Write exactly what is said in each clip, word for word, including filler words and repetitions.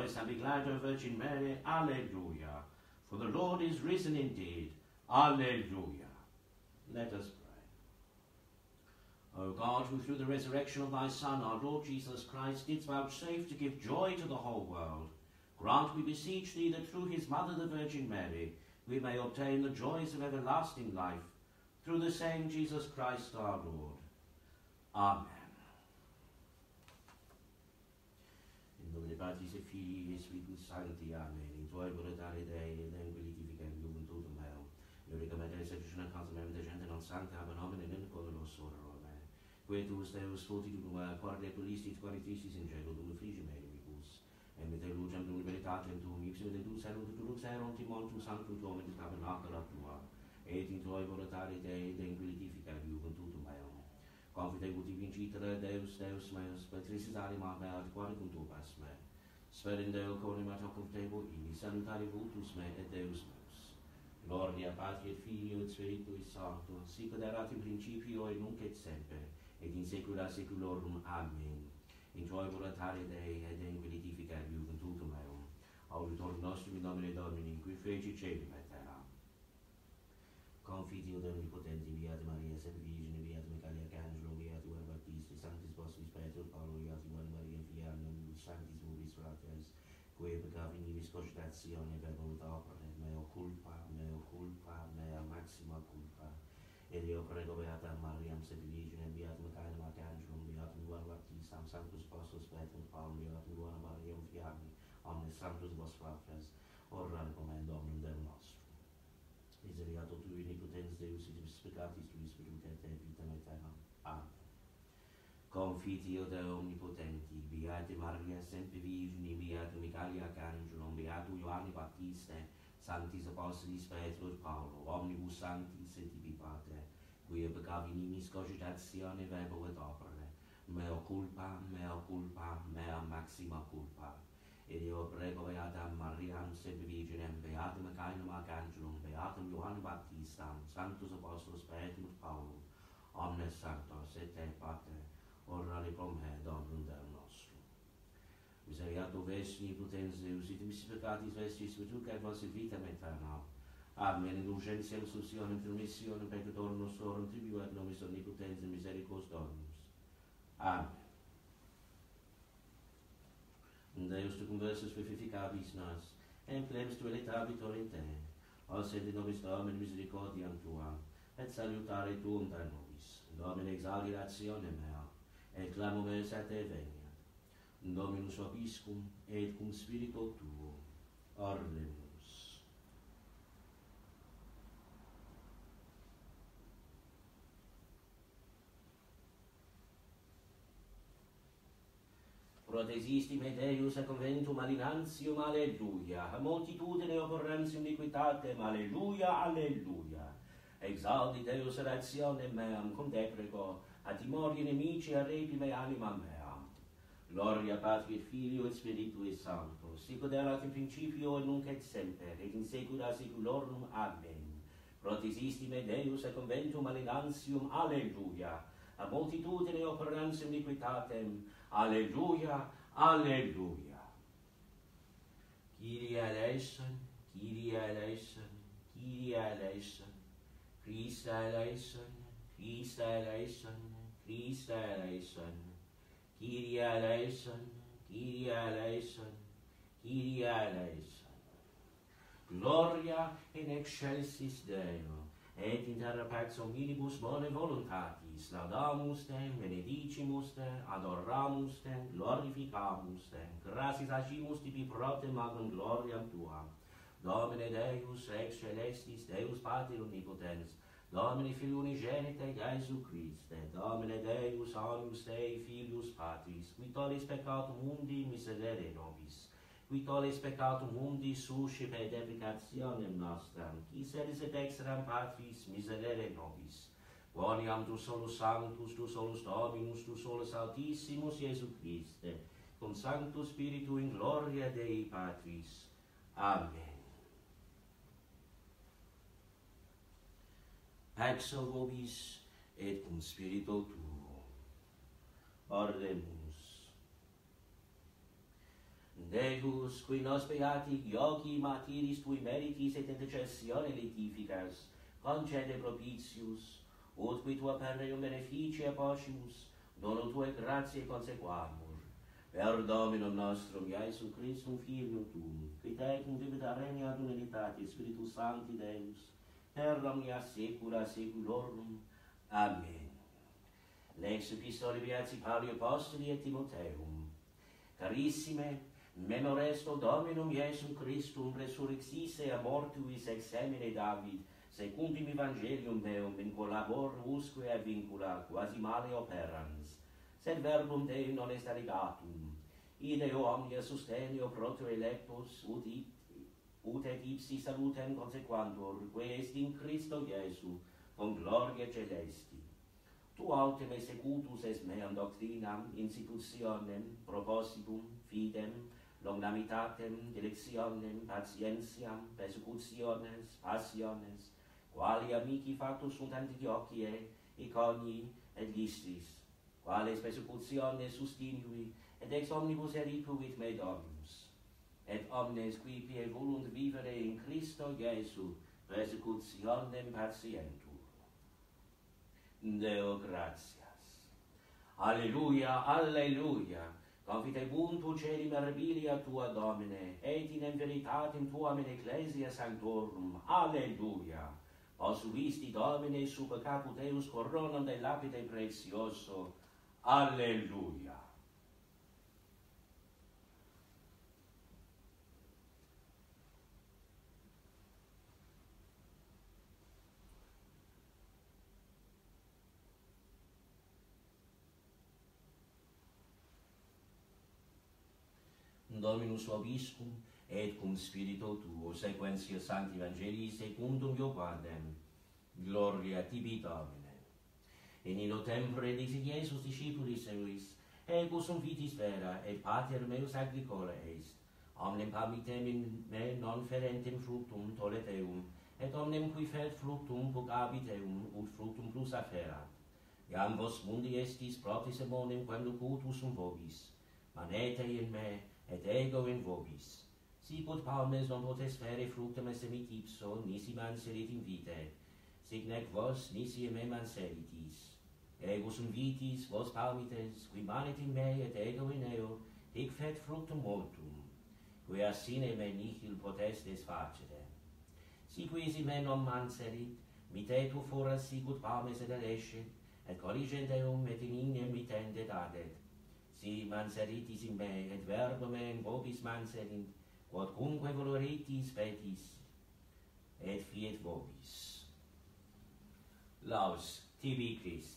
Rejoice and be glad, O Virgin Mary. Alleluia. For the Lord is risen indeed. Alleluia. Let us pray. O God, who through the resurrection of thy Son, our Lord Jesus Christ, didst vouchsafe to give joy to the whole world, grant, we beseech thee, that through his mother, the Virgin Mary, we may obtain the joys of everlasting life, through the same Jesus Christ our Lord. Amen. In nome Patris et Filii et Spiritus Sancti. Amen. In tuoi voluntarii Dei, et in quilifica in juventutum meo, Iurica Mater, seducena causa mem de gente non sancta, ab nomine in colos soror me. Quietus Deus fortitudo mea, quare tulistis, quare tristis in cielo, dum frigi meribus. Et me te lucem dum libertatem tuum, ipsum de tu serum, tu lux erum, timon tu sanctum tuum, et tabernacula tua. Et in tuoi voluntarii Dei, et in quilifica in juventutum meo. Confite uti vincitere Deus, Deus meus, patricis anima mea, ad quare cum tu pas me. Sper in Deo conem ad hoc tebo, in salutare vultus me, et Deus meus. Gloria Patri et Filio et Spiritui Sancto, sic erat in principio et nunc et semper, et in saecula saeculorum. Amen. In tuoi voluntarii Dei, et in quilifica juventutum meum. Auditor nostrum in nomine Domini, qui feci caelum et terra. Confitio de omnipotenti, Beata Maria, sempre Virgine, Beata Michaelia Arcangelo, Beata Ioanne Baptiste, Sanctis Apostoli Petro, Paolo, Beata Ioanne Maria, Filiam, Sanctis Mubis Fratres, quae peccavi nimis cogitatione, verbum et opere, meo culpa, meo culpa, mea maxima culpa. Et io prego Beata Mariam, sempre Virgine, Beata Michaelia Arcangelo, Beata Ioanne Baptiste, Sanctus Apostoli Petro, Paolo, Beata Ioanne Maria, Filiam, omnes sanctus vos fratres, ora et in Dominum Deum nostrum. Miseriato tui, nipotens Deus, et spectatis tui, spiritu et vitam aeternam. Amen. Confitio de omnipotenti, Beate Maria, semper Virgine, Beata Michaelia Arcangelo, Beata Ioanne Baptiste, Sanctis Apostolis Petro et Paolo, omnibus sanctis et tibi Pater, quia peccavi nimis cogitatione, verbo et opere, meo culpa, meo culpa, mea maxima culpa. Et io prego Beata Mariam, semper Virginem, Beatum Michaelum Arcangelum, Beatum Ioannem Baptistam, Sanctus Apostolos Petrum et Paulum, omnes sanctos et te Pater, ora pro me Dominum Deum nostrum. Miseriato ves nipotens Deus, et mis peccatis vestis virtuc et vos vitam aeternam. Amen. Indulgentiam substitutionem permissionem peccatorum nostrorum tribu et nobis omnipotens misericors Dominus. Amen. Deus tu conversus vivificabis nas, et plebs tu electabitur in te, os et in nobis Domini misericordiam tua, et salutare tuum da nobis. Domine exaudi ratione mea, et clamo meus a te veniat. Dominus vobiscum, et cum spiritu tuo. Orlemus. Protesisti me Deus a conventum malinantium, alleluia. A multitudine occurrentium iniquitatem, alleluia, alleluia. Exaudi Deus rationem meam, cum te prego, a timori nemici arrepi me anima mea. Gloria Patri et Filio et Spiritui Sancto, sic ut erat in principio et nunc et semper, et in saecula saeculorum. Amen. Protesisti me Deus a conventum malinantium, alleluia. A multitudine occurrentium iniquitatem, alleluia, alleluia. Kyrie eleison, Kyrie eleison, Kyrie eleison, Christe eleison, Christe eleison, Christe eleison, Kyrie eleison, Kyrie eleison, Kyrie eleison. Gloria in excelsis Deo, et in terra pax omnibus bone voluntatis, laudamus te, benedicimus te, adoramus te, glorificamus te, gratias agimus tibi prote magnum gloriam tuam. Domine Deus ex celestis, Deus Pater omnipotens, Domine Filii unigenite Iesu Christe, Domine Deus animus Dei Filius Patris, qui tollis peccatum mundi, miserere nobis, qui tollis peccatum mundi, suscipe et deprecationem nostram, qui sedis et exteram Patris, miserere nobis. Quoniam tu solus sanctus, tu solus Dominus, tu solus Altissimus Iesu Christe, cum Sanctus Spiritu in gloria Dei Patris. Amen. Pax vobis et cum spiritu tuo. Oremus. Deus, qui nos beati Iogi martiris tui meritis et intercessione letificas, concede propitius, ut qui tua perreum beneficia possimus, dono tue gratiae consequamur. Per Dominum nostrum, Iesu Christum, Filium tuum, qui tecum vivita regna ad unitati Spiritus Sancti Deus, per omnia saecula saeculorum. Amen. Lex epistolae Beati Pauli Apostoli et Timotheum. Carissime, memoresto Dominum Iesum Christum resurrexisse a mortuis ex semine David, secundum Evangelium meum in collabor usque et vincula quasi male operans, sed verbum Dei non est allegatum, ideo omnia sustenio proto electus, ut, it, ut et ipsi salutem consequantur, que est in Christo Iesu, con gloria celesti. Tu autem executus es meam doctrinam, institutionem, propositum, fidem, longanimitatem, dilectionem, patientiam, persecutiones, passiones, quali amici factus sunt Antiochiae, Iconii et Lystris, quales persecutiones sustinui, et ex omnibus eripuit me Dominus, et omnes qui pie volunt vivere in Christo Iesu, persecutionem patientur. Deo gratias. Alleluia, alleluia. Confitebuntur celi mirabilia tua, Domine, et in veritatem tuam in ecclesia sanctorum. Alleluia. Posuisti, Domine, super caput eus coronam de lapide precioso. Alleluia. Dominus vobiscum, et cum spirito tuo, sequentia Sancti Evangelii secundum Ioannem. Gloria tibi, Domine. In illo tempore dixit Iesus discipulis suis, ego sum vitis vera, et pater meus agricola est. Omnem pamitem in me non ferentem fructum tollet eum, et omnem qui fert fructum pugabit eum, ut fructum plus afferat. Iam vos mundi estis protis emonem quando cutus sum vobis, manete in me, et ego in vobis. Sicut palmes non potes fere fructum semit ipso, nisi manserit in vitae, sic nec vos nisi in me manseritis. Ego sum vitis, vos palmites, qui manet in me, et ego in eo, hic fet fructum multum, qui a sine me nihil potestes facere. Si quis in me non manserit, mite tu foras sicut palmes et adescit, et colligent eum et in ignem mitende dadet. Si manseritis in me, et verbo me in vobis manserint, quodcumque voleritis petis, et fiet vobis. Laus tibi Christi.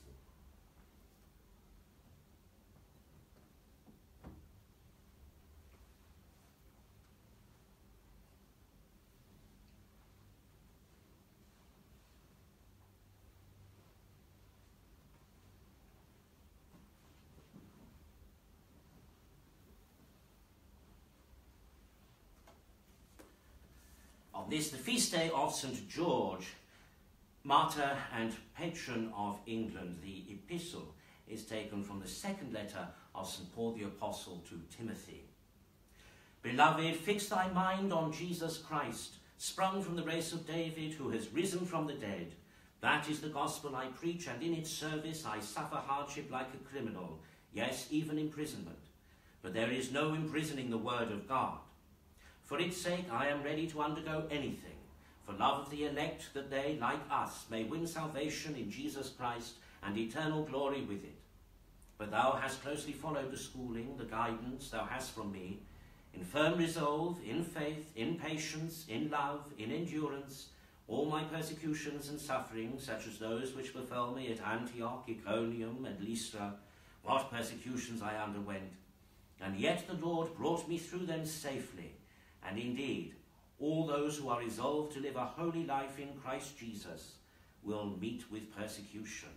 On this, the feast day of Saint George, martyr and patron of England, the epistle is taken from the second letter of Saint Paul the Apostle to Timothy. Beloved, fix thy mind on Jesus Christ, sprung from the race of David, who has risen from the dead. That is the gospel I preach, and in its service I suffer hardship like a criminal, yes, even imprisonment. But there is no imprisoning the word of God. For its sake I am ready to undergo anything, for love of the elect, that they, like us, may win salvation in Jesus Christ and eternal glory with it. But thou hast closely followed the schooling, the guidance thou hast from me, in firm resolve, in faith, in patience, in love, in endurance, all my persecutions and sufferings, such as those which befell me at Antioch, Iconium, and Lystra, what persecutions I underwent. And yet the Lord brought me through them safely. And indeed, all those who are resolved to live a holy life in Christ Jesus will meet with persecution.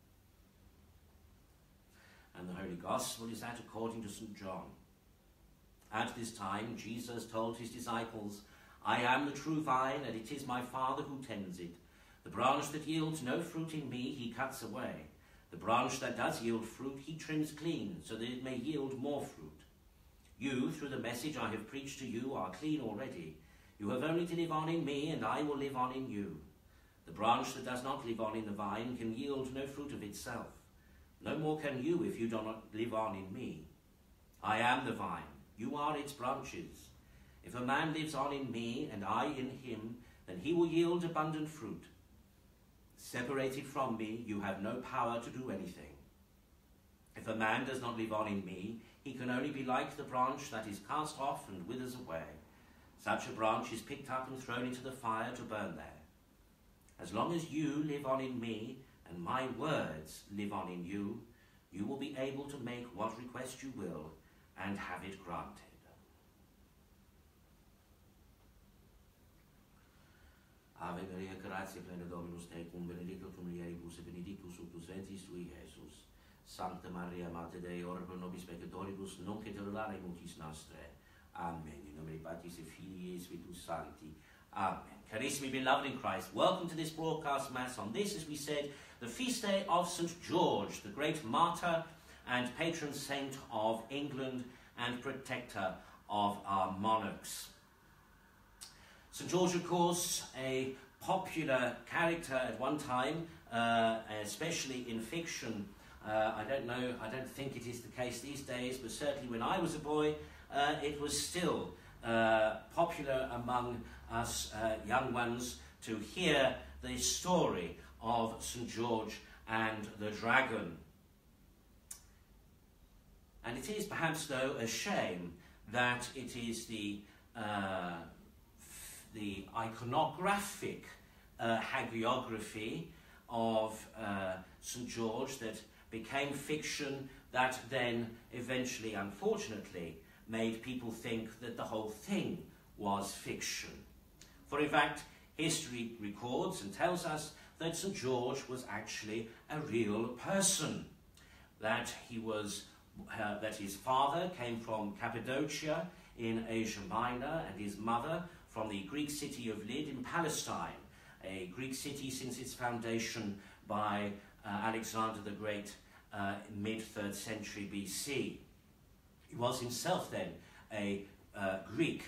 And the Holy Gospel is that according to Saint John. At this time, Jesus told his disciples, I am the true vine, and it is my Father who tends it. The branch that yields no fruit in me, he cuts away. The branch that does yield fruit, he trims clean, so that it may yield more fruit. You, through the message I have preached to you are clean already. You have only to live on in me, and I will live on in you. The branch that does not live on in the vine can yield no fruit of itself. No more can you if you do not live on in me. I am the vine, you are its branches. If a man lives on in me, and I in him, then he will yield abundant fruit. Separated from me, you have no power to do anything. If a man does not live on in me, he can only be like the branch that is cast off and withers away. Such a branch is picked up and thrown into the fire to burn there. As long as you live on in me, and my words live on in you, you will be able to make what request you will, and have it granted. Ave Maria, gratia plena Dominus tecum, benedicta tu mulieribus, et benedictus fructus ventris tui, Iesus. Sancta Maria, Mater Dei, ora pro nobis peccatoribus, nunc et hora in mortis nostrae. Amen. In nomine Patris et Filii et Spiritus Sancti. Amen. Carissimi beloved in Christ, welcome to this broadcast Mass on this, as we said, the feast day of Saint George, the great martyr and patron saint of England and protector of our monarchs. Saint George, of course, a popular character at one time, uh, especially in fiction. Uh, I don't know, I don't think it is the case these days, but certainly when I was a boy, uh, it was still uh, popular among us uh, young ones to hear the story of Saint George and the dragon. And it is perhaps, though, a shame that it is the, uh, the iconographic uh, hagiography of uh, Saint George that became fiction that then eventually, unfortunately, made people think that the whole thing was fiction. For in fact, history records and tells us that Saint George was actually a real person, that he was, uh, that his father came from Cappadocia in Asia Minor, and his mother from the Greek city of Lyd in Palestine, a Greek city since its foundation by uh, Alexander the Great uh, in mid-third century B C. He was himself then a uh, Greek,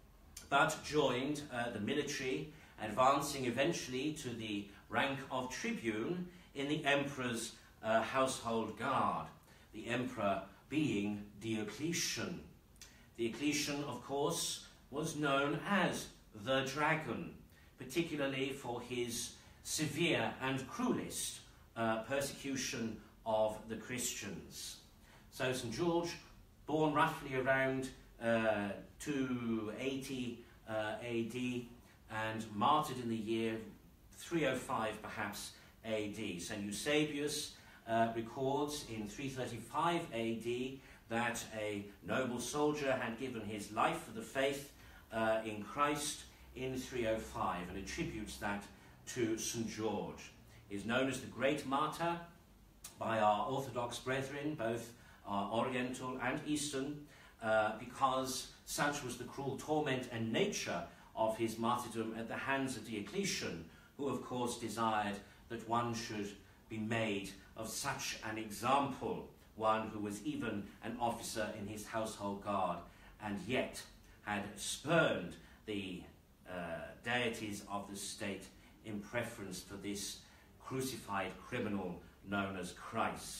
but joined uh, the military, advancing eventually to the rank of tribune in the emperor's uh, household guard, the emperor being Diocletian. Diocletian, of course, was known as the Dragon, particularly for his severe and cruelest uh, persecution of the Christians. So Saint George, born roughly around uh, two eighty uh, A D and martyred in the year three oh five perhaps A D. Saint Eusebius uh, records in three thirty-five A D that a noble soldier had given his life for the faith uh, in Christ in three oh five, and attributes that to Saint George. He is known as the great martyr by our Orthodox brethren, both uh, Oriental and Eastern, uh, because such was the cruel torment and nature of his martyrdom at the hands of Diocletian, who of course desired that one should be made of such an example, one who was even an officer in his household guard, and yet had spurned the uh, deities of the state in preference for this crucified criminal known as Christ.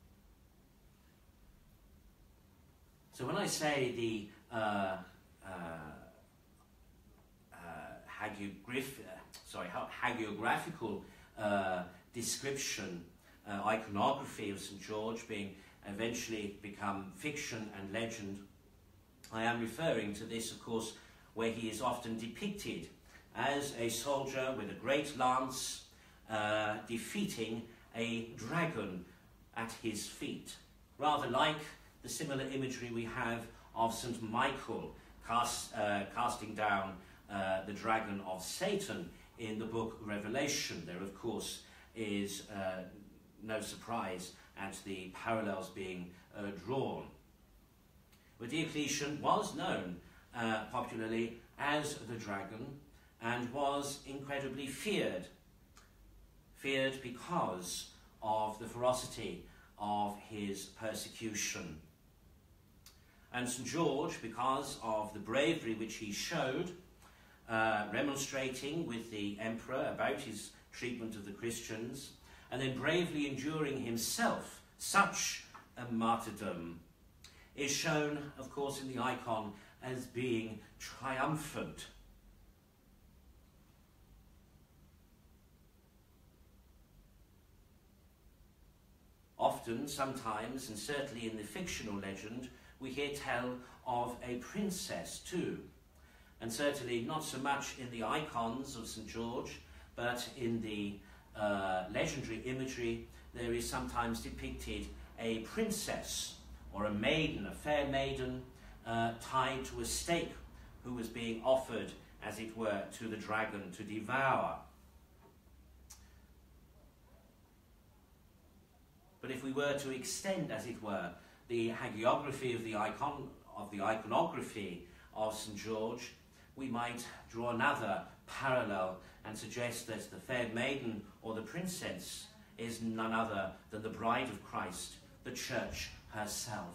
So when I say the uh, uh, uh, hagiograph sorry, hagiographical uh, description, uh, iconography of Saint George being eventually become fiction and legend, I am referring to this, of course, where he is often depicted as a soldier with a great lance uh, defeating a dragon at his feet, rather like the similar imagery we have of Saint Michael cast, uh, casting down uh, the dragon of Satan in the book Revelation. There, of course, is uh, no surprise at the parallels being uh, drawn. But Diocletian was known uh, popularly as the dragon, and was incredibly feared. Feared because of the ferocity of his persecution. And Saint George, because of the bravery which he showed, uh, remonstrating with the emperor about his treatment of the Christians, and then bravely enduring himself such a martyrdom, is shown, of course, in the icon as being triumphant. Often, sometimes, and certainly in the fictional legend, we hear tell of a princess too. And certainly not so much in the icons of Saint George, but in the uh, legendary imagery, there is sometimes depicted a princess or a maiden, a fair maiden, uh, tied to a stake, who was being offered, as it were, to the dragon to devour. But if we were to extend, as it were, the hagiography of the icon of the iconography of Saint George, we might draw another parallel and suggest that the fair maiden or the princess is none other than the bride of Christ, the church herself.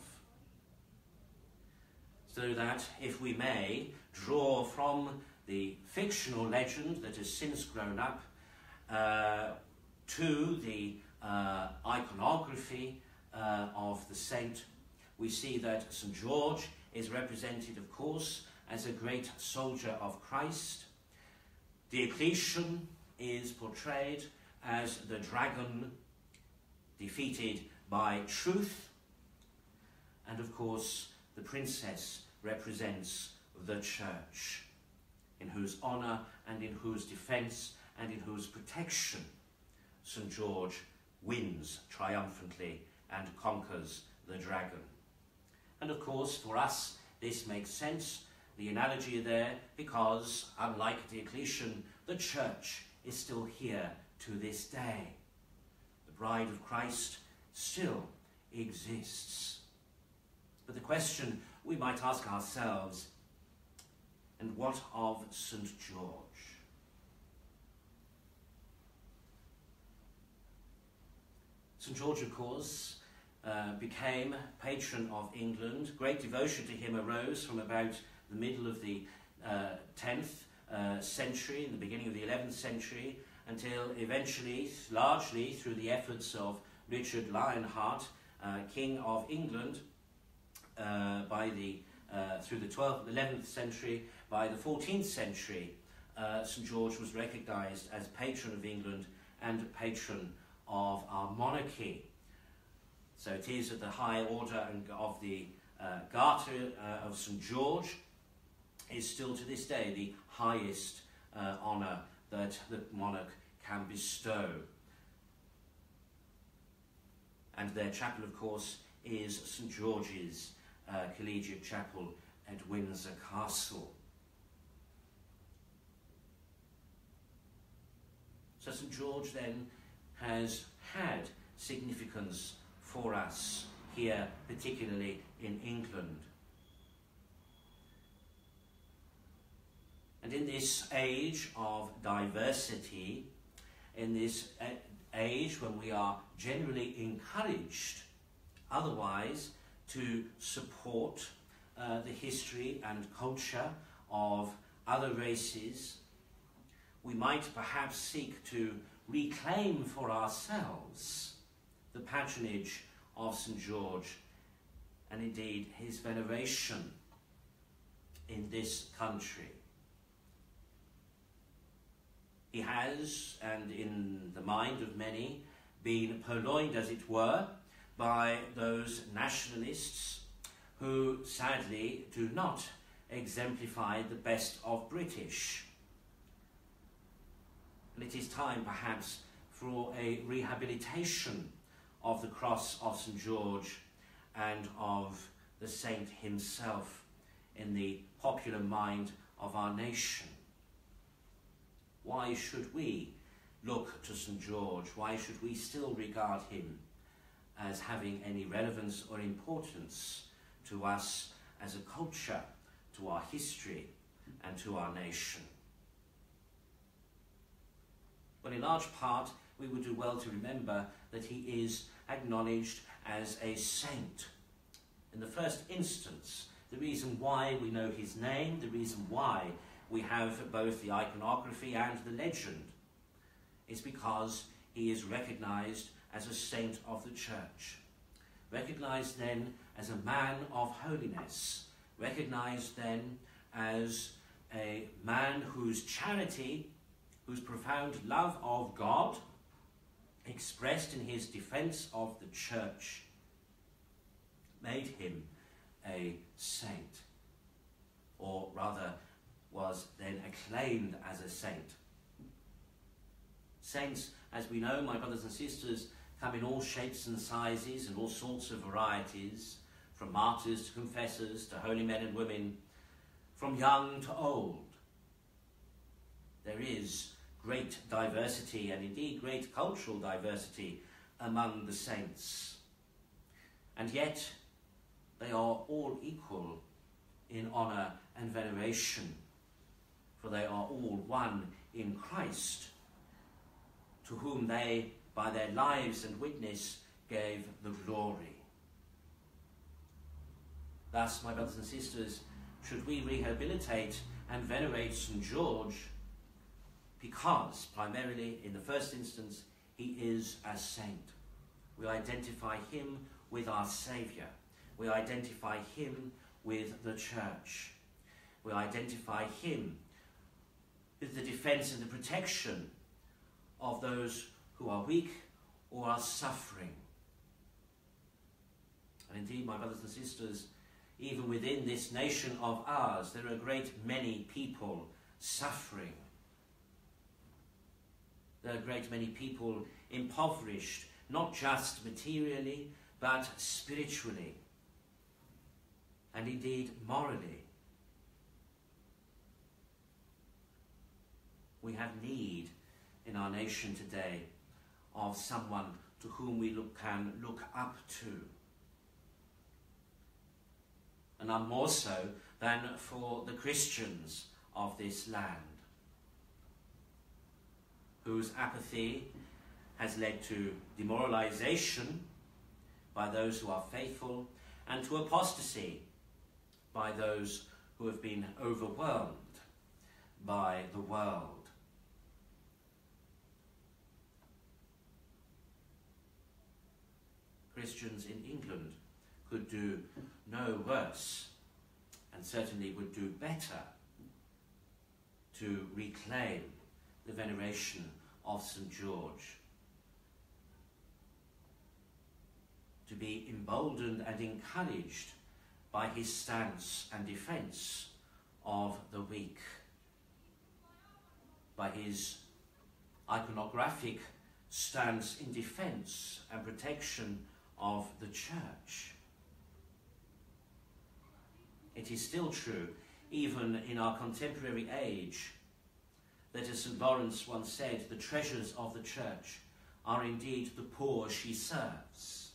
So that, if we may, draw from the fictional legend that has since grown up uh, to the uh, iconography uh, of the saint, we see that Saint George is represented, of course, as a great soldier of Christ. Diocletian is portrayed as the dragon defeated by truth, and of course the princess represents the church, in whose honour and in whose defence and in whose protection Saint George wins triumphantly and conquers the dragon. And of course, for us, this makes sense, the analogy there, because, unlike Diocletian, the church is still here to this day. The bride of Christ still exists. But the question we might ask ourselves, and what of Saint George? Saint George, of course, uh, became patron of England. Great devotion to him arose from about the middle of the uh, tenth uh, century, in the beginning of the eleventh century, until eventually, largely through the efforts of Richard Lionheart, uh, King of England, uh, by the uh, through the twelfth, eleventh century, by the fourteenth century, uh, Saint George was recognised as patron of England and patron of our monarchy. So it is at the high order of the uh, Garter uh, of Saint George is still to this day the highest uh, honour that the monarch can bestow. And their chapel, of course, is Saint George's uh, Collegiate Chapel at Windsor Castle. So Saint George then has had significance for us here, particularly in England. And in this age of diversity, in this age when we are generally encouraged otherwise to support uh, the history and culture of other races, we might perhaps seek to reclaim for ourselves the patronage of Saint George, and indeed his veneration in this country. He has, and in the mind of many, been purloined, as it were, by those nationalists who sadly do not exemplify the best of British. And it is time perhaps for a rehabilitation of the cross of Saint George and of the saint himself in the popular mind of our nation. Why should we look to Saint George? Why should we still regard him as having any relevance or importance to us as a culture, to our history, and to our nation? Well, in large part, we would do well to remember that he is acknowledged as a saint, In the first instance, the reason why we know his name, the reason why we have both the iconography and the legend, is because he is recognized as a saint of the church. Recognized then as a man of holiness. Recognized then as a man whose charity, whose profound love of God, expressed in his defense of the church, made him a saint, or rather was then acclaimed as a saint. Saints, as we know, my brothers and sisters, come in all shapes and sizes and all sorts of varieties, from martyrs to confessors to holy men and women, from young to old. There is great diversity, and indeed great cultural diversity, among the saints. And yet they are all equal in honour and veneration, for they are all one in Christ, to whom they, by their lives and witness, gave the glory. Thus, my brothers and sisters, should we rehabilitate and venerate Saint George, because, primarily, in the first instance, he is a saint. We identify him with our Saviour. We identify him with the church. We identify him with the defence and the protection of those who are weak or are suffering. And indeed, my brothers and sisters, even within this nation of ours, there are a great many people suffering. There are a great many people impoverished, not just materially, but spiritually, and indeed morally. We have need in our nation today of someone to whom we look, can look up to. And none more so than for the Christians of this land, whose apathy has led to demoralization by those who are faithful, and to apostasy by those who have been overwhelmed by the world. Christians in England could do no worse, and certainly would do better, to reclaim the veneration of Saint George, to be emboldened and encouraged by his stance and defence of the weak, by his iconographic stance in defence and protection of the church. It is still true, even in our contemporary age, that as Saint Lawrence once said, the treasures of the church are indeed the poor she serves.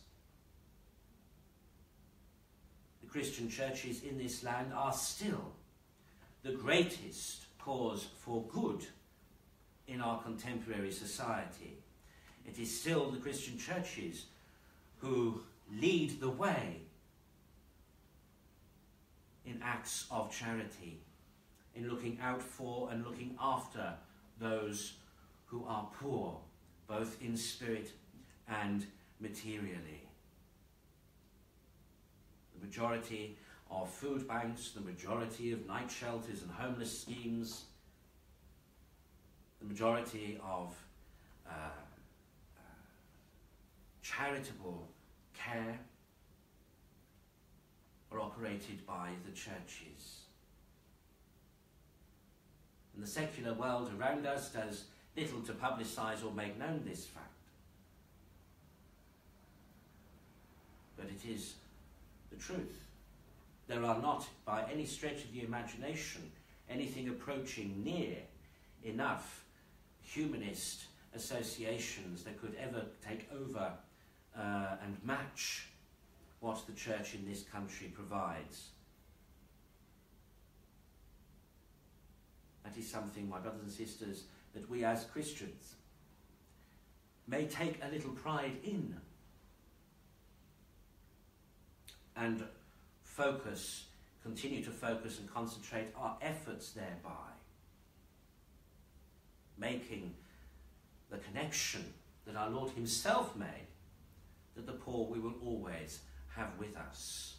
The Christian churches in this land are still the greatest cause for good in our contemporary society. It is still the Christian churches who lead the way in acts of charity, in looking out for and looking after those who are poor, both in spirit and materially. The majority of food banks, the majority of night shelters and homeless schemes, the majority of uh, uh, charitable care are operated by the churches. And the secular world around us does little to publicise or make known this fact. But it is the truth. There are not, by any stretch of the imagination, anything approaching near enough humanist associations that could ever take over uh, and match what the church in this country provides. That is something, my brothers and sisters, that we as Christians may take a little pride in, and focus, continue to focus and concentrate our efforts thereby, making the connection that our Lord himself made, that the poor we will always have with us.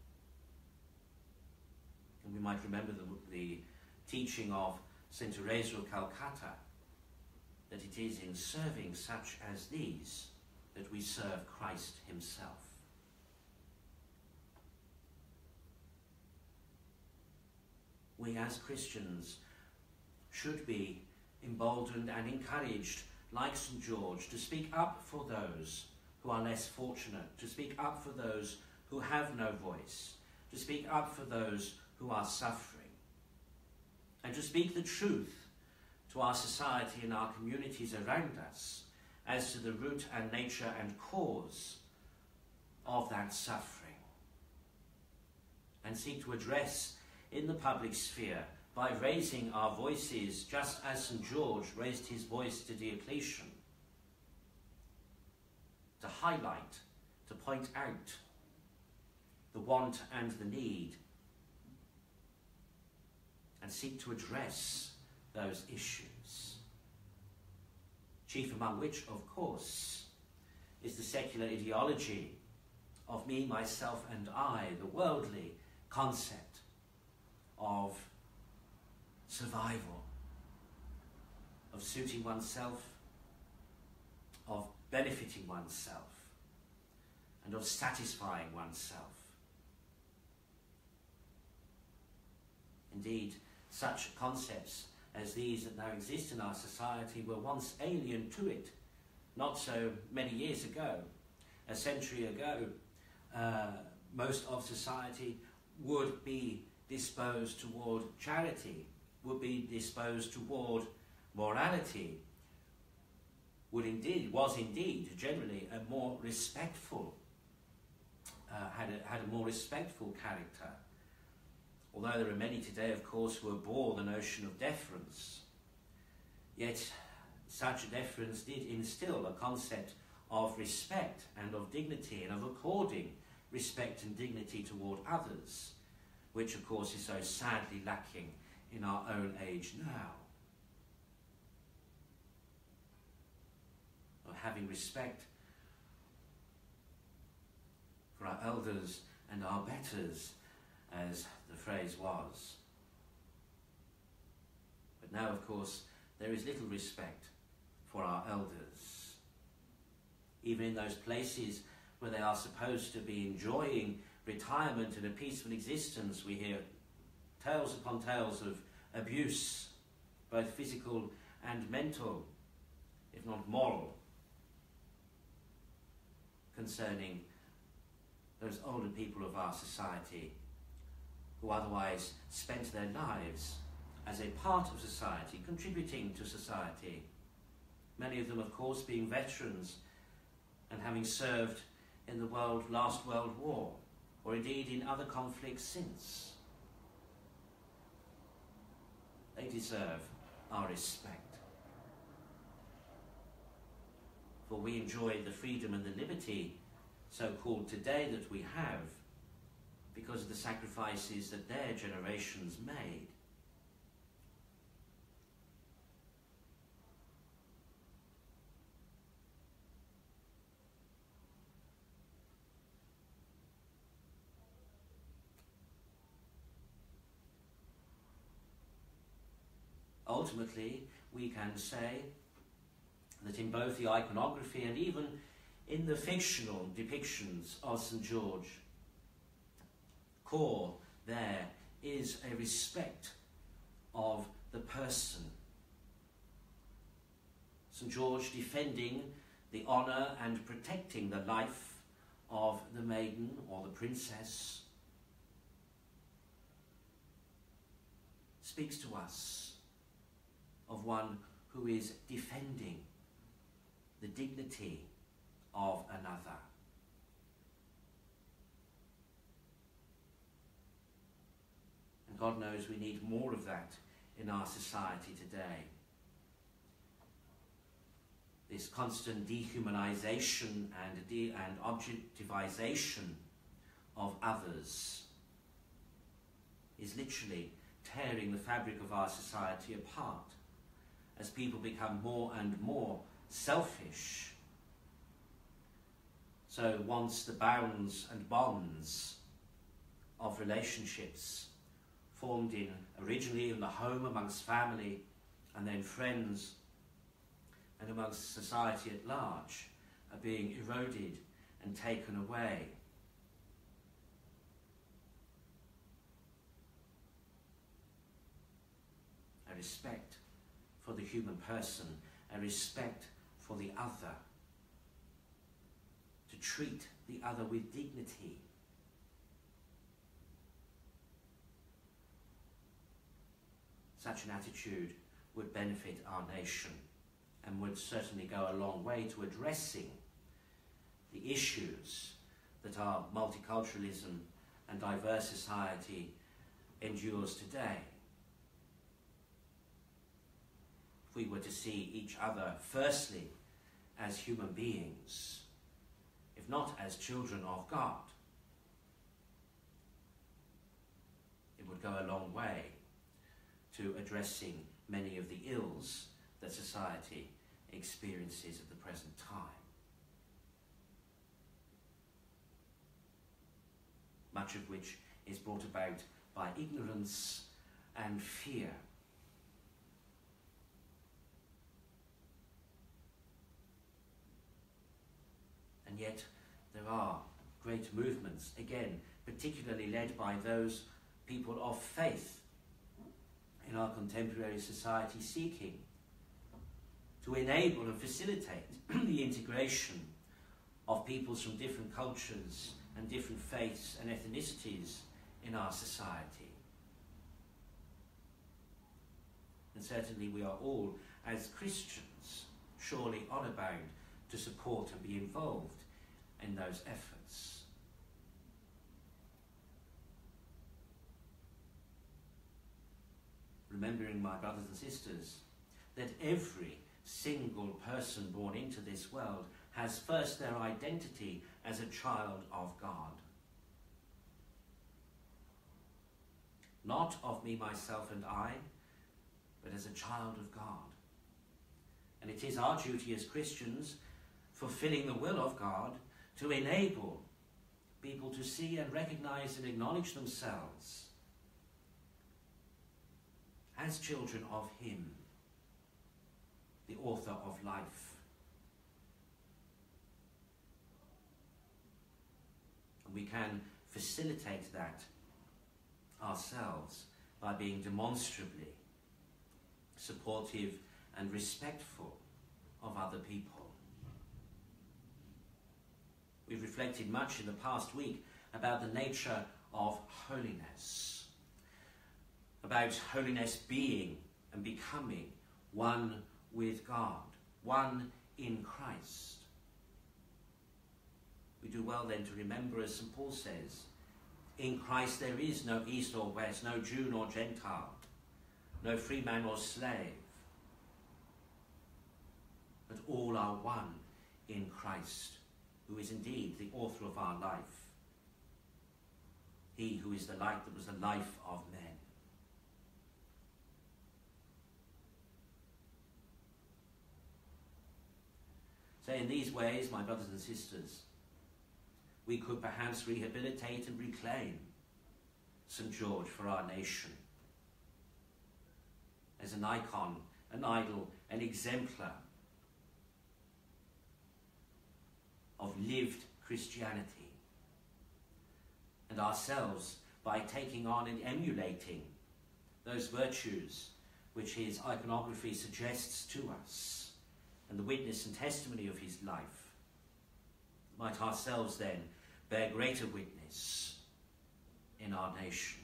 And we might remember the, the teaching of Saint Teresa of Calcutta, that it is in serving such as these that we serve Christ himself. We as Christians should be emboldened and encouraged, like Saint George, to speak up for those who are less fortunate, to speak up for those who have no voice, to speak up for those who are suffering, and to speak the truth to our society and our communities around us as to the root and nature and cause of that suffering, and seek to address in the public sphere by raising our voices, just as Saint George raised his voice to Diocletian, to highlight, to point out the want and the need, and seek to address those issues. Chief among which, of course, is the secular ideology of me, myself, and I, the worldly concept of survival, of suiting oneself, of benefiting oneself, and of satisfying oneself. Indeed, such concepts as these that now exist in our society were once alien to it, not so many years ago. A century ago, uh, most of society would be disposed toward charity, would be disposed toward morality, would indeed, was indeed generally a more respectful, uh, had, a, had a more respectful character. Although there are many today, of course, who abhor the notion of deference, yet such a deference did instill a concept of respect and of dignity and of according respect and dignity toward others, which of course is so sadly lacking in our own age now. Of having respect for our elders and our betters, as the phrase was. But now, of course, there is little respect for our elders. Even in those places where they are supposed to be enjoying retirement and a peaceful existence, we hear tales upon tales of abuse, both physical and mental, if not moral, concerning those older people of our society who otherwise spent their lives as a part of society, contributing to society. Many of them, of course, being veterans and having served in the world, last World War, or indeed in other conflicts since. They deserve our respect. For we enjoy the freedom and the liberty, so-called today, that we have because of the sacrifices that their generations made. Ultimately, we can say that in both the iconography and even in the fictional depictions of Saint George, core there is a respect of the person. Saint George defending the honour and protecting the life of the maiden or the princess speaks to us of one who is defending the dignity of another. And God knows we need more of that in our society today. This constant dehumanization and, de and objectivization of others, is literally tearing the fabric of our society apart as people become more and more selfish. So once the bounds and bonds of relationships formed in originally in the home amongst family and then friends and amongst society at large are being eroded and taken away. A respect for the human person, a respect for the other, to treat the other with dignity. Such an attitude would benefit our nation and would certainly go a long way to addressing the issues that our multiculturalism and diverse society endures today. If we were to see each other firstly as human beings, if not as children of God, it would go a long way to addressing many of the ills that society experiences at the present time. Much of which is brought about by ignorance and fear. And yet there are great movements, again, particularly led by those people of faith in our contemporary society, seeking to enable and facilitate the integration of peoples from different cultures and different faiths and ethnicities in our society. And certainly we are all, as Christians, surely honour-bound to support and be involved in those efforts. Remembering, my brothers and sisters, that every single person born into this world has first their identity as a child of God. Not of me, myself and I, but as a child of God. And it is our duty as Christians, fulfilling the will of God, to enable people to see and recognize and acknowledge themselves as children of Him, the author of life. And we can facilitate that ourselves by being demonstrably supportive and respectful of other people. We've reflected much in the past week about the nature of holiness, about holiness being and becoming one with God, one in Christ. We do well then to remember, as Saint Paul says, in Christ there is no east or west, no Jew nor Gentile, no free man or slave, but all are one in Christ, who is indeed the author of our life, He who is the light that was the life of men. So in these ways, my brothers and sisters, we could perhaps rehabilitate and reclaim Saint George for our nation as an icon, an idol, an exemplar of lived Christianity, and ourselves by taking on and emulating those virtues which his iconography suggests to us, and the witness and testimony of his life, might ourselves then bear greater witness in our nation.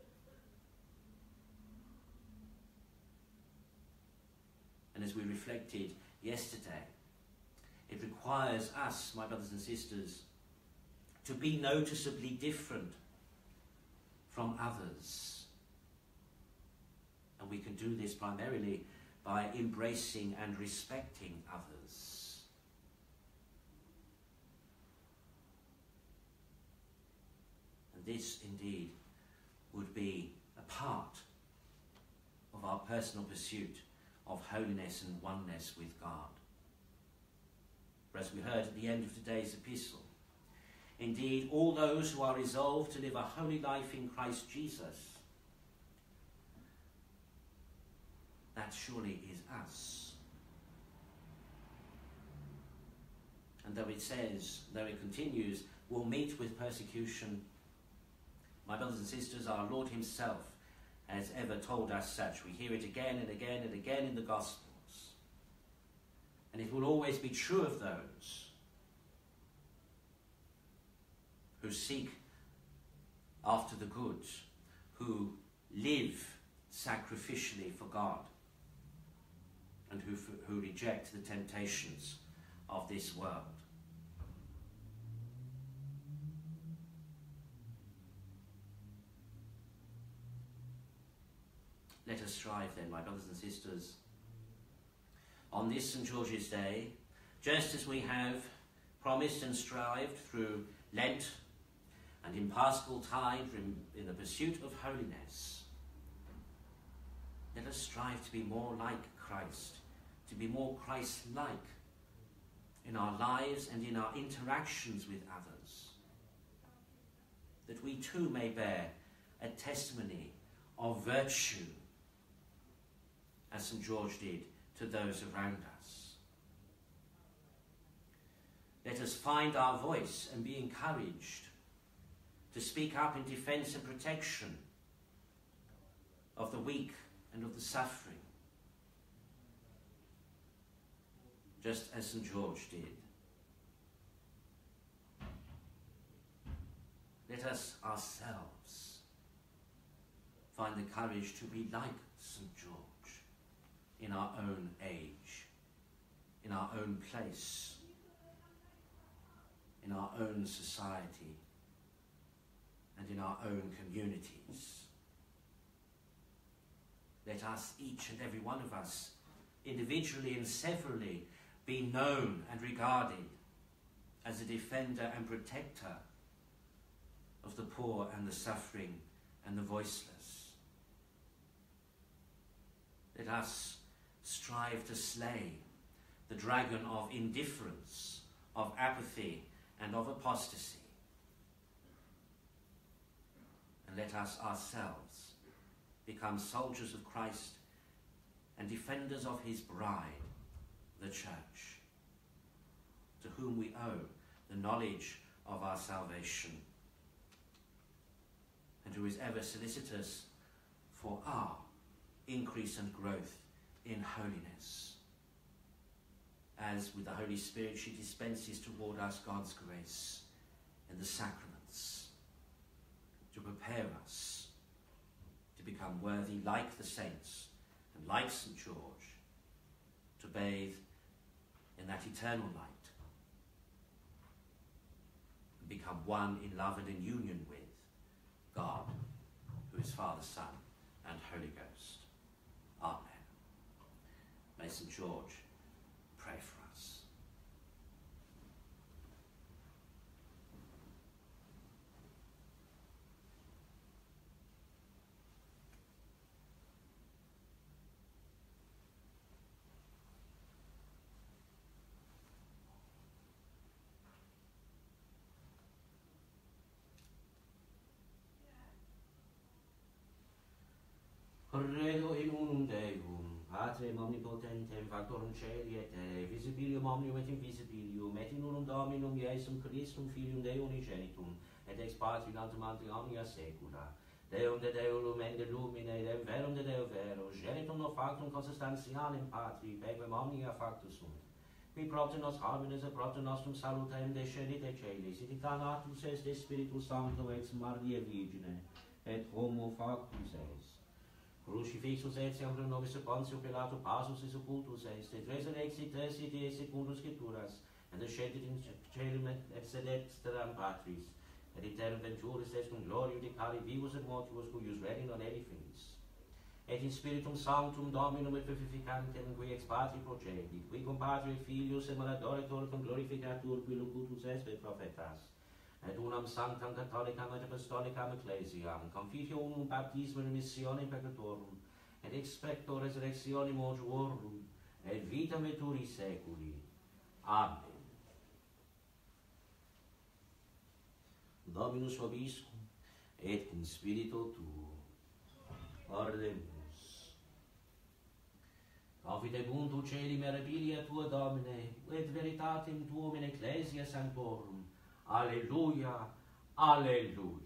And as we reflected yesterday, it requires us, my brothers and sisters, to be noticeably different from others. And we can do this primarily by embracing and respecting others. And this, indeed, would be personal pursuit of holiness and oneness with God. For as we heard at the end of today's epistle, indeed, all those who are resolved to live a holy life in Christ Jesus, that surely is us. And though it says, though it continues, we'll meet with persecution, my brothers and sisters, our Lord himself has ever told us such. We hear it again and again and again in the Gospels. And it will always be true of those who seek after the good, who live sacrificially for God, and who, who reject the temptations of this world. Let us strive then, my brothers and sisters, on this Saint George's Day, just as we have promised and strived through Lent and in Paschal time in, in the pursuit of holiness, let us strive to be more like Christ, to be more Christ-like in our lives and in our interactions with others, that we too may bear a testimony of virtue, as Saint George did, to those around us. Let us find our voice and be encouraged to speak up in defense and protection of the weak and of the suffering, just as Saint George did. Let us ourselves find the courage to be like Saint George in our own age, in our own place, in our own society, and in our own communities. Let us, each and every one of us, individually and severally, be known and regarded as a defender and protector of the poor and the suffering and the voiceless. Let us strive to slay the dragon of indifference, of apathy, and of apostasy. And let us ourselves become soldiers of Christ and defenders of his bride, the Church, to whom we owe the knowledge of our salvation, and who is ever solicitous for our increase and growth in holiness, as with the Holy Spirit she dispenses toward us God's grace in the sacraments, to prepare us to become worthy, like the saints and like Saint George, to bathe in that eternal light and become one in love and in union with God, who is Father, Son, and Holy Ghost. Amen. May Saint George pray for us. Correo in unum Deum, Patrem omnipotentem, factorum caeli et terrae, visibilium omnium et invisibilium, et in unum Dominum Iesum Christum, Filium Dei unigenitum, et ex Patri natum ante omnia saecula, Deum de Deo lumen de lumine, Deum verum de Deo vero, genitum no factum consustantialem Patri, pequem omnia factus sunt. Qui propter nos habenes et propter nostrum salutem descendite caelis, et incarnatus est de Spiritus Sancto ex Maria Virgine, et homo factus est. Crucifixus etiam pro nobis Pontio Pilato passus et sepultus est, et resurrexit est die secundus scripturas, et ascendit in caelum et sedet steram Patris, et iterum venturis est cum gloriam dicari vivus et mortuos cuius regnum non edifinis. Et in Spiritum Sanctum Dominum et vivificantem qui ex Patri procedit, qui cum Patri et Filius et maladoretur cum glorificatur qui locutus est per prophetas, et unam sanctam catholicam et apostolicam ecclesiam, confitio unum baptismum in missione peccatorum, et expecto resurrectionem mortuorum, et vitam veturi seculi. Amen. Dominus vobiscum, et cum spirito tuo. Ordemus. Profitebunt celi mirabilia tua, Domine, et veritatem tuum in ecclesia sanctorum. Alleluia, alleluia.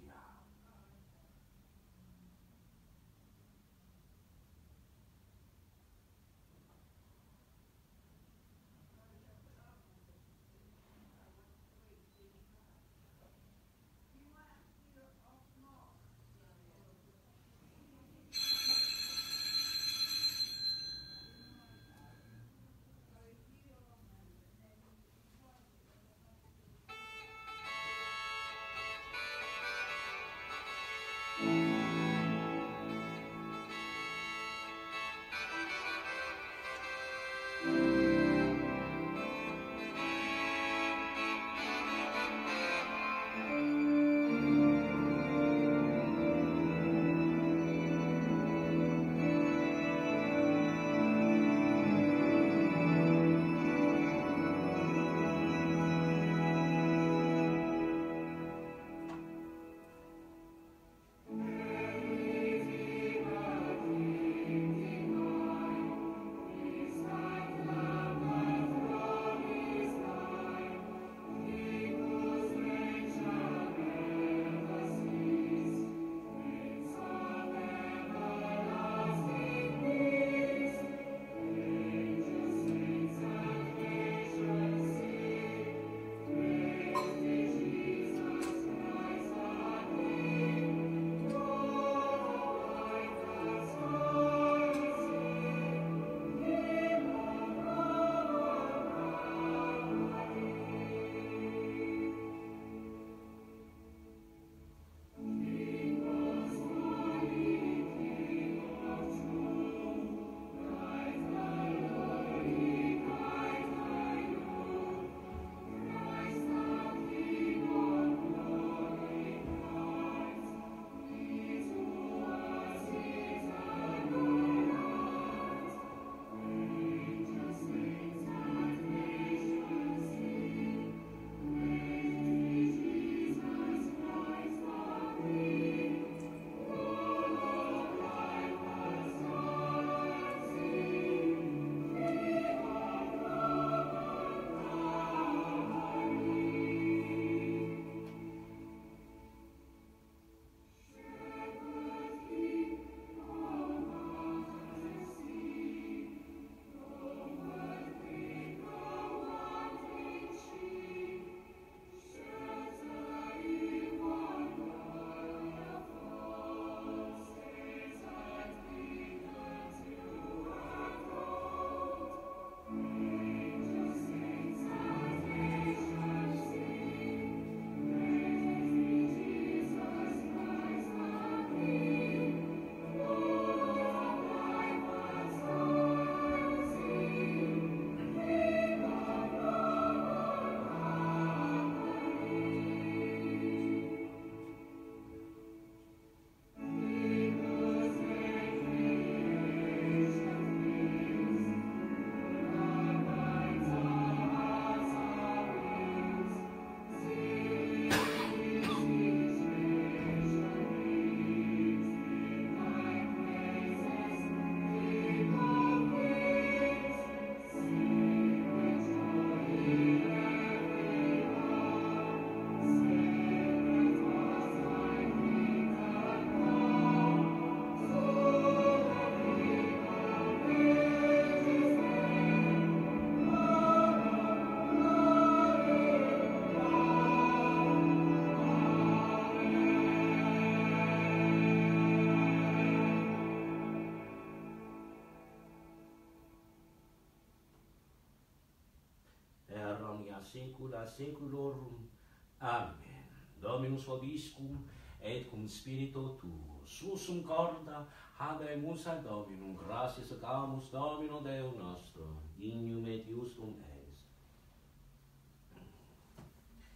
saecula saeculorum. Amen. Dominus vobiscum, et cum spirito tuo, susum corda, habemus ad Dominum, gratias agamus Domino Deo nostro, dignum et justum est.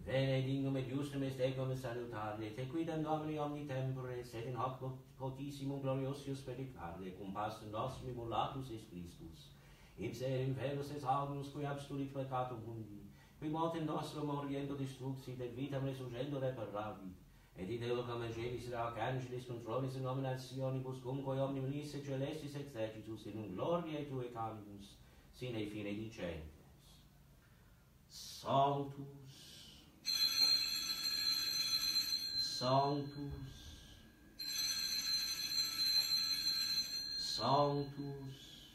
benedignum et justum est ecum salutare, te quidem Domini omni tempore, sed in hoc potissimum gloriosius predicare, cum pastum nostrum immolatus est Christus. Ipse er inferus es agnus, qui abstulit peccatum mundi, qui mortem nostrum oriento destruxit, et vitam resurgendo reparavit, et ideo cum angelis rac angelis controlis in nominationibus cumque omnimis et celestis exercitus in gloriae tue canimus, sine fine dicentes. Sanctus, Sanctus, Sanctus,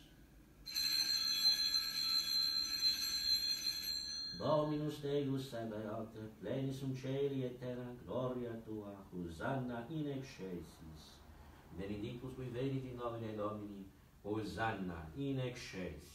Dominus Deus Sabaoth, plenis sum caeli et terra, gloria tua, Hosanna in excelsis. Benedictus qui venit in nomine Domini, Hosanna in excelsis.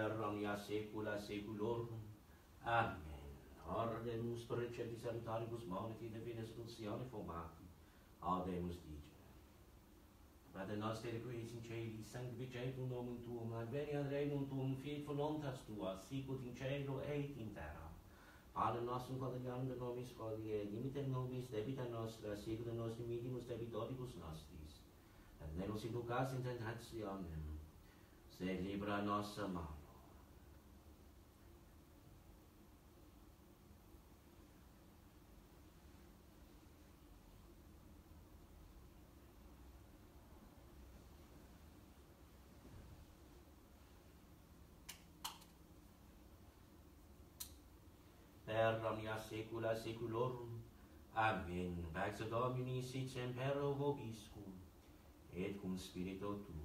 per omnia saecula saeculorum. Amen. Ordemus per recepti salutaribus moniti divina soluzione formati. Audemus Dicere. Pater noster qui es in celi, sanctificetur nomen tuum, adveniat regnum tuum, fiat voluntas tua, sicut in cielo et in terra. Pater nostrum quotidianum da nobis hodie, dimitte nobis debita nostra, sicut nos dimittimus debitoribus nostris. Et ne nos inducas in tentationem, sed libera nos a malo. Per omnia saecula saeculorum. Amen. Pax Domini sit semper vobiscum, et cum spiritu tuo.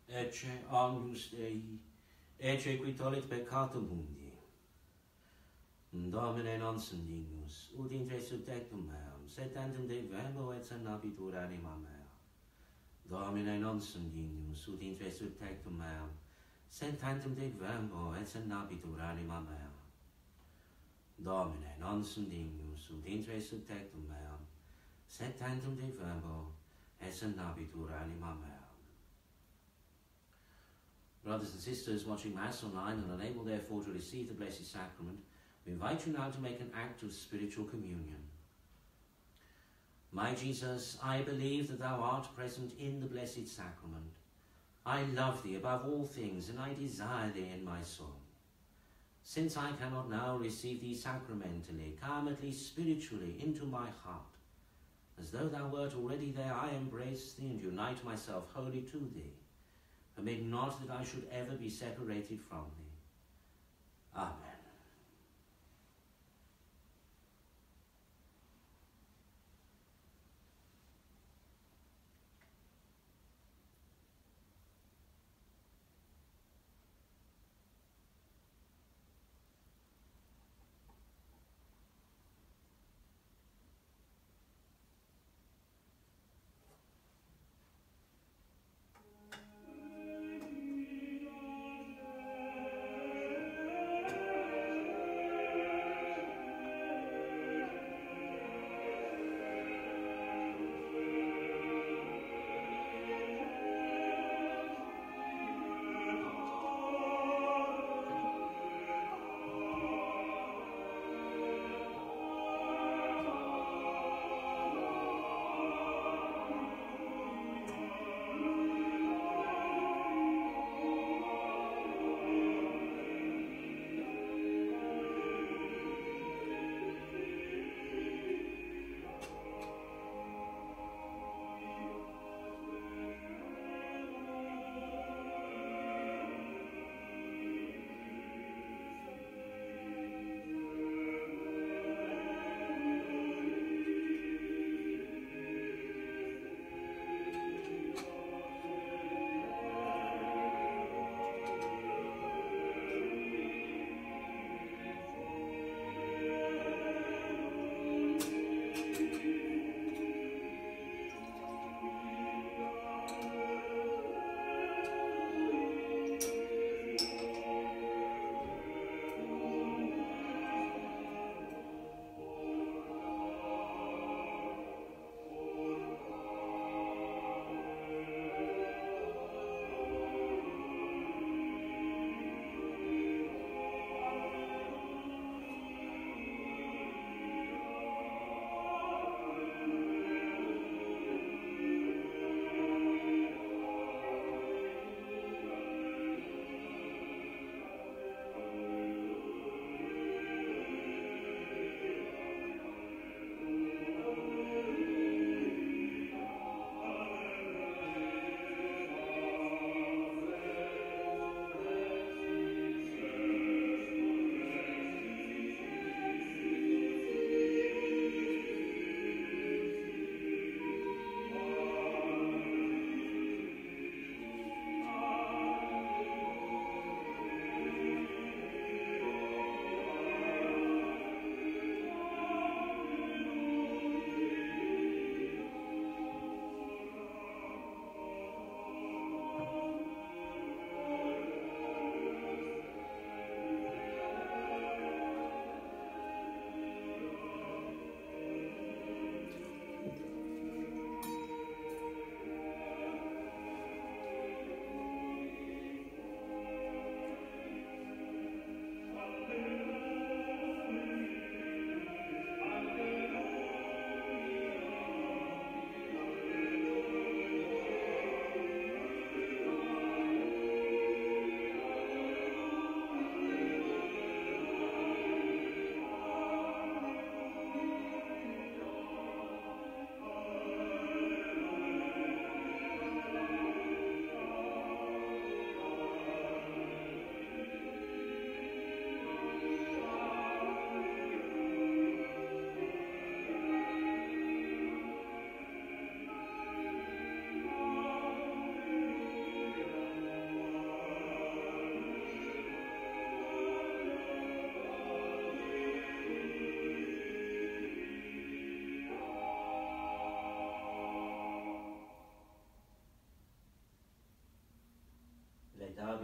ecce agnus Dei, ecce qui tollit peccatum mundi. Domine nonsum dignus, ut in resurrectum meam, sed tantum Dei verbo et sanabitur anima mea. Domine nonsum dignus, ut in resurrectum meam, sed tantum Dei verbo et sanabitur anima mea. Domine nonsum dignus, ut in resurrectum meam, sed tantum Dei verbo et sanabitur anima mea. Brothers and sisters watching Mass online and unable therefore to receive the Blessed Sacrament, we invite you now to make an act of spiritual communion. My Jesus, I believe that thou art present in the Blessed Sacrament. I love thee above all things, and I desire thee in my soul. Since I cannot now receive thee sacramentally, come at least spiritually into my heart. As though thou wert already there, I embrace thee and unite myself wholly to thee. Permit not that I should ever be separated from thee. Amen.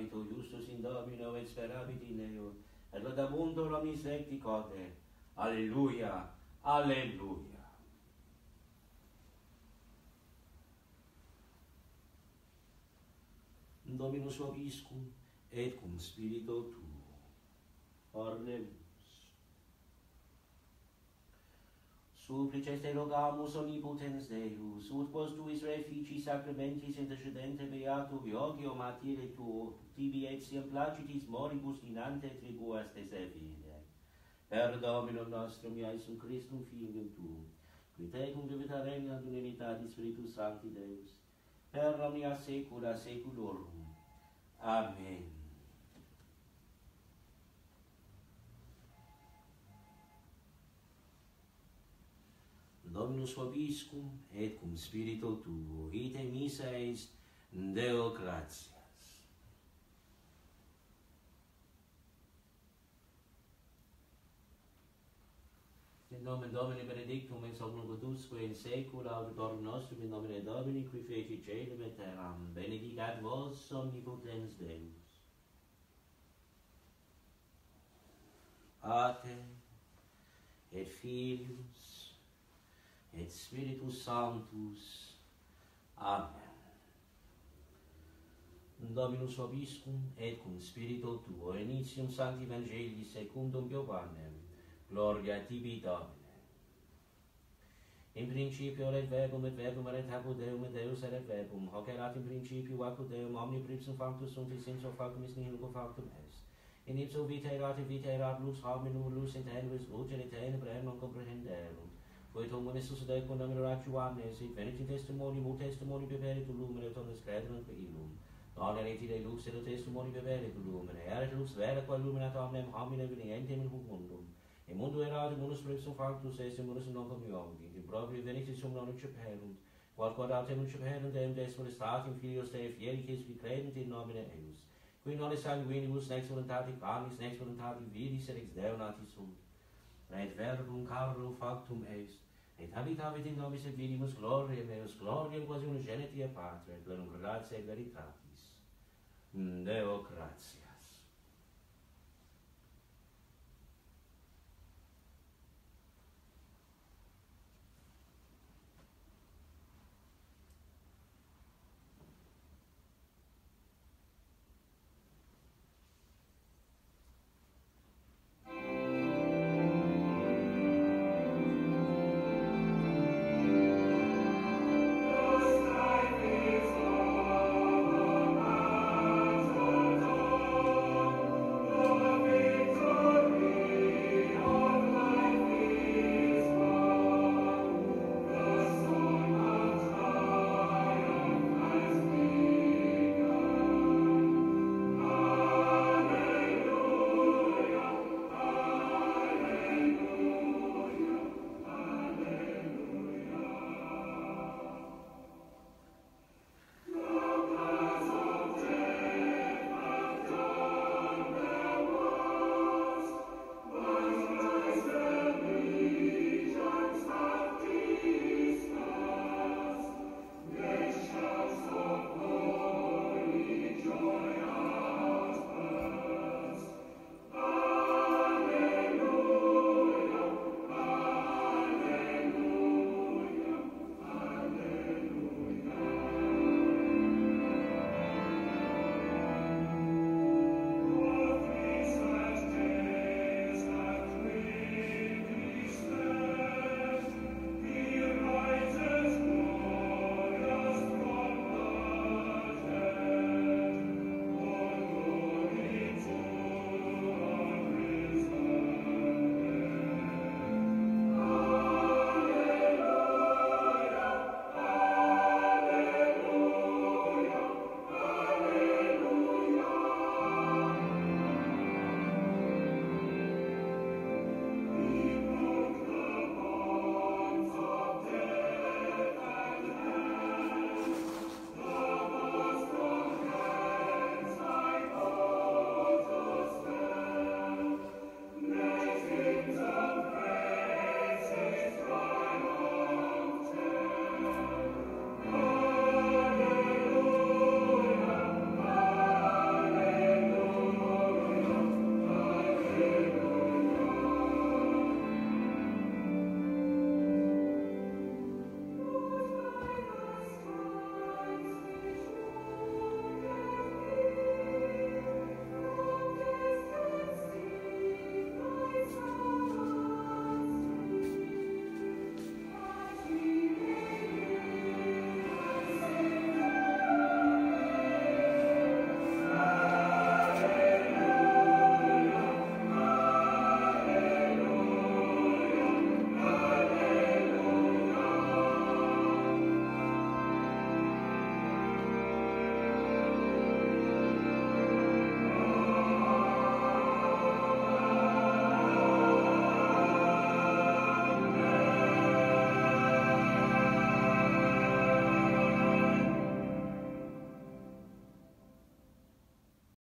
tu justus in Domino et speravit in eo, et laudabundo omnis recti corde. Alleluia, alleluia. Dominus vobiscum, et cum spirito tuo. Ornemus. Supplices te rogamus omnipotens Deus, ut post tuis refici sacramentis intercedente beato Georgio martire tuo, tibi etiam placitis moribus dinante tribuas te servire. Per Dominum nostrum Iesum Christum Filium tuum, qui tecum vivita regnat in unitatis Spiritus Sancti Deus, per omnia saecula saeculorum. Amen. Dominus vobiscum, et cum spirito tuo, ite missa est, Deo gratias. In nomen Domini benedictum ex hoc nunc usque in saecula auditorium nostrum in nomine Domini qui feci caelum et terram, benedicat vos omnipotens Deus. Pater et Filius et Spiritus Sanctus. Amen. Dominus vobiscum, et cum spirito tuo, initium Sancti Evangelii secundum Johannem, gloria tibi Domine. In principio erat verbum, et verbum erat apud Deum, et Deus erat verbum, hoc erat in principio apud Deum, omnibus ipsum factus sunt, et sensu factum is nihil factum est. In ipso vita erat, et vita erat lux hominum, lux in tenebris luce, et tenebrae non comprehenderunt. Quod hominis suscedit cum nomine Johannes, et venit in testimonium, ut testimonium peperit lumine, et omnes crederant per illum. Non erit ide lux, et testimonium peperit lumine, erat lux vera quae luminat omnem hominem venientem in hoc mundum. In mundo erat munus ipsum factus est, in munus non communit, in proprio venitis sum non inceperunt, quod quod autem inceperunt, dem des volestatim filios Dei fiericis qui credent in nomine eius, qui non est sanguinibus, nex voluntatis carnis, nex voluntatis viris, et ex Deo nati sunt. Et verbum caro factum est, et habitavit in nobis et vidimus gloriam eius, gloriam quasi unigenitia Patre, et plenum gratiae et veritatis. Deo gratias.